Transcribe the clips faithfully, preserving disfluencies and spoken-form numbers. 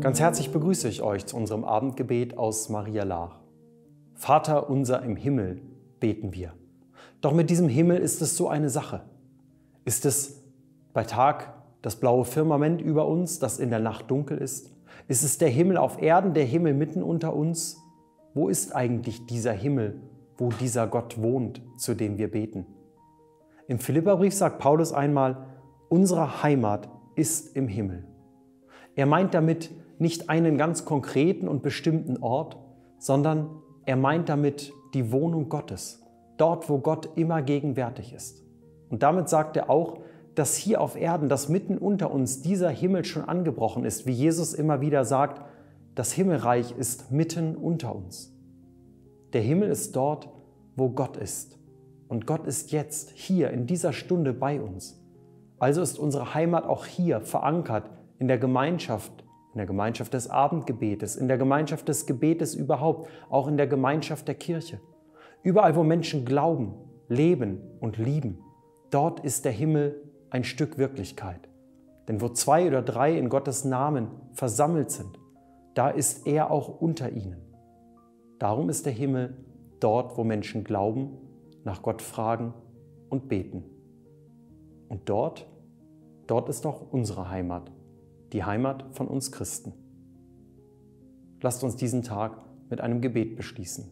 Ganz herzlich begrüße ich euch zu unserem Abendgebet aus Maria Laach. Vater unser im Himmel, beten wir. Doch mit diesem Himmel ist es so eine Sache. Ist es bei Tag das blaue Firmament über uns, das in der Nacht dunkel ist? Ist es der Himmel auf Erden, der Himmel mitten unter uns? Wo ist eigentlich dieser Himmel, wo dieser Gott wohnt, zu dem wir beten? Im Philipperbrief sagt Paulus einmal, unsere Heimat ist im Himmel. Er meint damit nicht einen ganz konkreten und bestimmten Ort, sondern er meint damit die Wohnung Gottes, dort, wo Gott immer gegenwärtig ist. Und damit sagt er auch, dass hier auf Erden, dass mitten unter uns dieser Himmel schon angebrochen ist, wie Jesus immer wieder sagt, das Himmelreich ist mitten unter uns. Der Himmel ist dort, wo Gott ist. Und Gott ist jetzt, hier, in dieser Stunde bei uns. Also ist unsere Heimat auch hier verankert in der Gemeinschaft, in der Gemeinschaft des Abendgebetes, in der Gemeinschaft des Gebetes überhaupt, auch in der Gemeinschaft der Kirche. Überall, wo Menschen glauben, leben und lieben, dort ist der Himmel ein Stück Wirklichkeit. Denn wo zwei oder drei in Gottes Namen versammelt sind, da ist er auch unter ihnen. Darum ist der Himmel dort, wo Menschen glauben, nach Gott fragen und beten. Und dort, dort ist auch unsere Heimat, die Heimat von uns Christen. Lasst uns diesen Tag mit einem Gebet beschließen.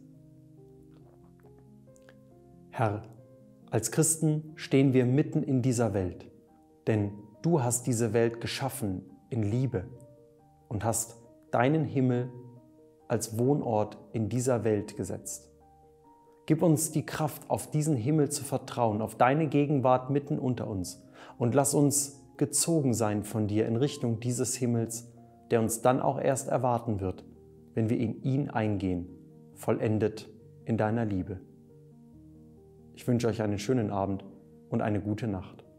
Herr, als Christen stehen wir mitten in dieser Welt, denn du hast diese Welt geschaffen in Liebe und hast deinen Himmel als Wohnort in dieser Welt gesetzt. Gib uns die Kraft, auf diesen Himmel zu vertrauen, auf deine Gegenwart mitten unter uns und lass uns gezogen sein von dir in Richtung dieses Himmels, der uns dann auch erst erwarten wird, wenn wir in ihn eingehen, vollendet in deiner Liebe. Ich wünsche euch einen schönen Abend und eine gute Nacht.